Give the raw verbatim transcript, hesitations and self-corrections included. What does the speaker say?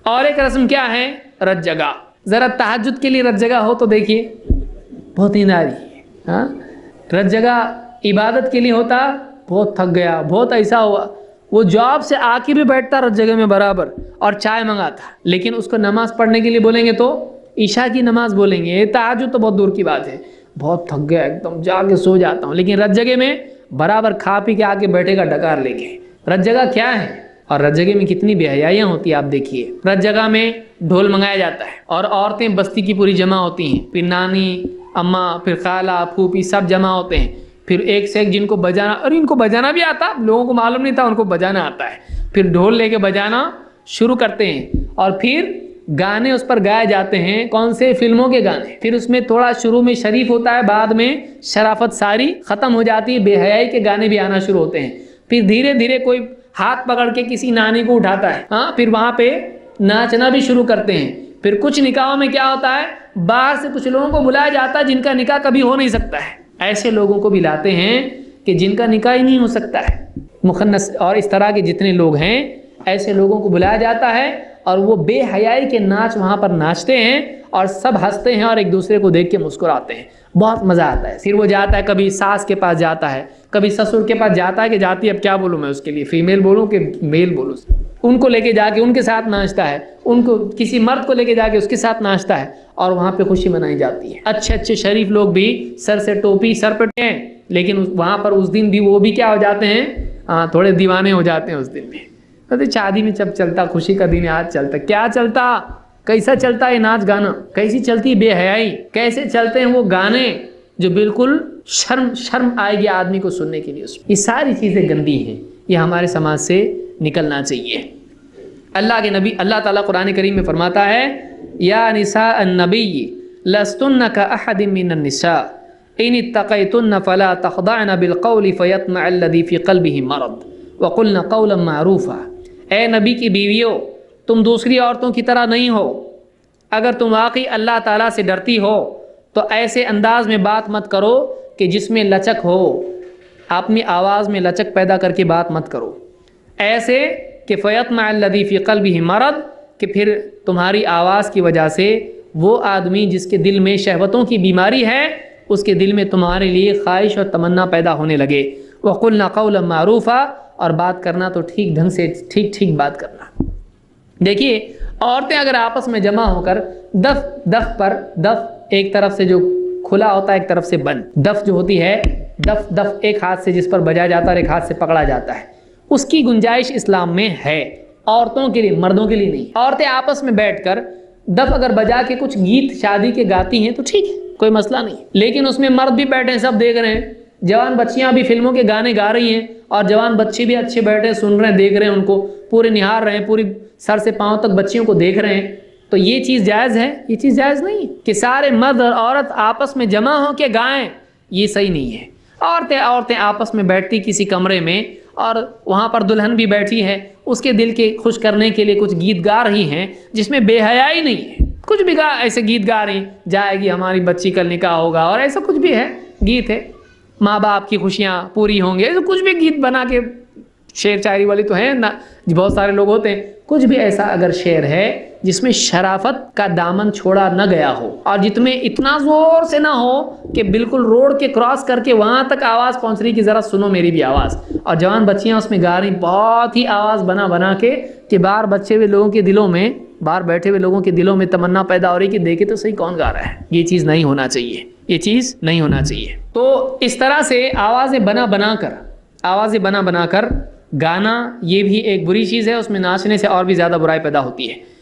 اور ایک رسم کیا ہے؟ رت جگا. ذرا تہجد کے لیے رت جگا ہو تو دیکھیے بہت نیند آ رہی ہے. ہاں رت جگا عبادت کے لیے ہوتا بہت تھک گیا, بہت ایسا ہوا, وہ جاب سے آ کے بھی بیٹھتا رت جگہ میں برابر اور چائے منگاتا, لیکن اس کو نماز پڑھنے کے لیے بولیں گے تو عشاء کی نماز بولیں گے, تہجد تو بہت دور کی بات ہے, بہت تھک گیا ایک دم جا کے سو جاتا ہوں. لیکن رت جگہ میں برابر کھا پی کے آ کے بیٹھے گا ڈکار لے کے. رت جگہ کیا ہے؟ اور رت جگہ میں کتنی بے حیائیاں ہوتی ہیں آپ دیکھیے. رت جگہ میں ڈھول منگایا جاتا ہے اور عورتیں بستی کی پوری جمع ہوتی ہیں, پھر نانی اماں پھر خالہ پھوپھی سب جمع ہوتے ہیں, پھر ایک سے ایک جن کو بجانا, اور ان کو بجانا بھی آتا, لوگوں کو معلوم نہیں تھا ان کو بجانا آتا ہے, پھر ڈھول لے کے بجانا شروع کرتے ہیں اور پھر گانے اس پر گائے جاتے ہیں. کون سے؟ فلموں کے گانے. پھر اس میں تھوڑا شروع میں شریف ہوتا ہے, بعد میں شرافت ساری ختم ہو جاتی ہے, بے حیائی کے گانے بھی آنا شروع ہوتے ہیں. پھر دھیرے دھیرے کوئی ہاتھ پکڑ کے کسی نانی کو اٹھاتا ہے, ہاں پھر وہاں پہ ناچنا بھی شروع کرتے ہیں. پھر کچھ نکاحوں میں کیا ہوتا ہے, باہر سے کچھ لوگوں کو بلایا جاتا ہے جن کا نکاح کبھی ہو نہیں سکتا ہے. ایسے لوگوں کو بھی لاتے ہیں کہ جن کا نکاح ہی نہیں ہو سکتا ہے, مخنث اور اس طرح کے جتنے لوگ ہیں, ایسے لوگوں کو بلایا جاتا ہے اور وہ بے حیائی کے ناچ وہاں پر ناچتے ہیں اور سب ہنستے ہیں اور ایک دوسرے کو دیکھ کے مسکراتے ہیں. بہت مزہ آتا ہے. پھر وہ جاتا ہے, کبھی ساس کے پاس جاتا ہے, کبھی سسر کے پاس جاتا ہے کہ جاتی ہے, اب کیا بولوں میں اس کے لیے, فیمیل بولوں کہ میل بولوں, ان کو لے کے جا کے ان کے ساتھ ناچتا ہے, ان کو کسی مرد کو لے کے جا کے اس کے ساتھ ناچتا ہے اور وہاں پہ خوشی منائی جاتی ہے. اچھے اچھے شریف لوگ بھی سر سے ٹوپی سر پہ ہیں, لیکن وہاں پر اس دن بھی وہ بھی کیا ہو جاتے ہیں, ہاں تھوڑے دیوانے ہو جاتے ہیں اس دن بھی. شادی میں جب چلتا, خوشی کا دن آج چلتا, کیا چلتا, کیسا چلتا ہے ناچ گانا, کیسی چلتی بے حیائی, کیسے چلتے ہیں وہ گانے جو بالکل شرم شرم آئے گی آدمی کو سننے کے لیے. اس یہ ساری چیزیں گندی ہیں, یہ ہمارے سماج سے نکلنا چاہیے. اللہ کے نبی اللہ تعالیٰ قرآن کریم میں فرماتا ہے, یا نساء النبی لستن کاحد من النساء ان اتقیتن فلا تخضعن بالقول فیطمع الذی فی قلبہ مرض وقلن قولا معروفا. اے نبی کی بیویوں, تم دوسری عورتوں کی طرح نہیں ہو. اگر تم واقعی اللہ تعالیٰ سے ڈرتی ہو تو ایسے انداز میں بات مت کرو کہ جس میں لچک ہو, اپنی آواز میں لچک پیدا کر کے بات مت کرو, ایسے کہ فیطمع الذی فی قلبہ مرض, کہ پھر تمہاری آواز کی وجہ سے وہ آدمی جس کے دل میں شہوتوں کی بیماری ہے, اس کے دل میں تمہارے لیے خواہش اور تمنا پیدا ہونے لگے. وقلنا قولا معروفا, اور بات کرنا تو ٹھیک ڈھنگ سے ٹھیک ٹھیک بات کرنا. دیکھیے عورتیں اگر آپس میں جمع ہو کر دف دف پر, دف ایک طرف سے جو کھلا ہوتا ہے ایک طرف سے بند, دف جو ہوتی ہے دف دف ایک ہاتھ سے جس پر بجایا جاتا ہے اور ایک ہاتھ سے پکڑا جاتا ہے, اس کی گنجائش اسلام میں ہے, عورتوں کے لیے, مردوں کے لیے نہیں. عورتیں آپس میں بیٹھ کر دف اگر بجا کے کچھ گیت شادی کے گاتی ہیں تو ٹھیک ہے, کوئی مسئلہ نہیں, لیکن اس میں مرد بھی بیٹھے ہیں, سب دیکھ رہے ہیں, جوان بچیاں بھی فلموں کے گانے گا رہی ہیں اور جوان بچے بھی اچھے بیٹھے سن رہے ہیں, دیکھ رہے ہیں, ان کو پورے نہار رہے ہیں, پوری سر سے پاؤں تک بچیوں کو دیکھ رہے ہیں. تو یہ چیز جائز ہے؟ یہ چیز جائز نہیں کہ سارے مرد اور عورت آپس میں جمع ہو کے گائیں, یہ صحیح نہیں ہے. عورتیں عورتیں آپس میں بیٹھتی کسی کمرے میں اور وہاں پر دلہن بھی بیٹھی ہے, اس کے دل کے خوش کرنے کے لیے کچھ گیت گا رہی ہیں جس میں بے حیائی نہیں ہے, کچھ بھی گا ایسے گیت گا رہی, جائے گی ہماری بچی کل نکاح ہوگا, اور ایسا کچھ بھی ہے گیت ہے, ماں باپ کی خوشیاں پوری ہوں گی, ایسا کچھ بھی گیت بنا کے, شعر شاعری والے تو ہیں نا بہت سارے لوگ ہوتے ہیں, کچھ بھی ایسا اگر شعر ہے جس میں شرافت کا دامن چھوڑا نہ گیا ہو اور جت میں اتنا زور سے نہ ہو کہ بالکل روڈ کے کراس کر کے وہاں تک آواز پہنچ رہی کہ ذرا سنو میری بھی آواز, اور جوان بچیاں اس میں گا رہی بہت ہی آواز بنا بنا کے کہ باہر بچے ہوئے لوگوں کے دلوں میں, باہر بیٹھے ہوئے لوگوں کے دلوں میں تمنا پیدا ہو رہی کہ دیکھے تو صحیح کون گا رہا ہے. یہ چیز نہیں ہونا چاہیے, یہ چیز نہیں ہونا چاہیے. تو اس طرح سے آوازیں بنا بنا کر آوازیں بنا بنا کر گانا یہ بھی ایک بری چیز ہے, اس میں ناچنے سے اور بھی زیادہ برائی پیدا ہوتی ہے.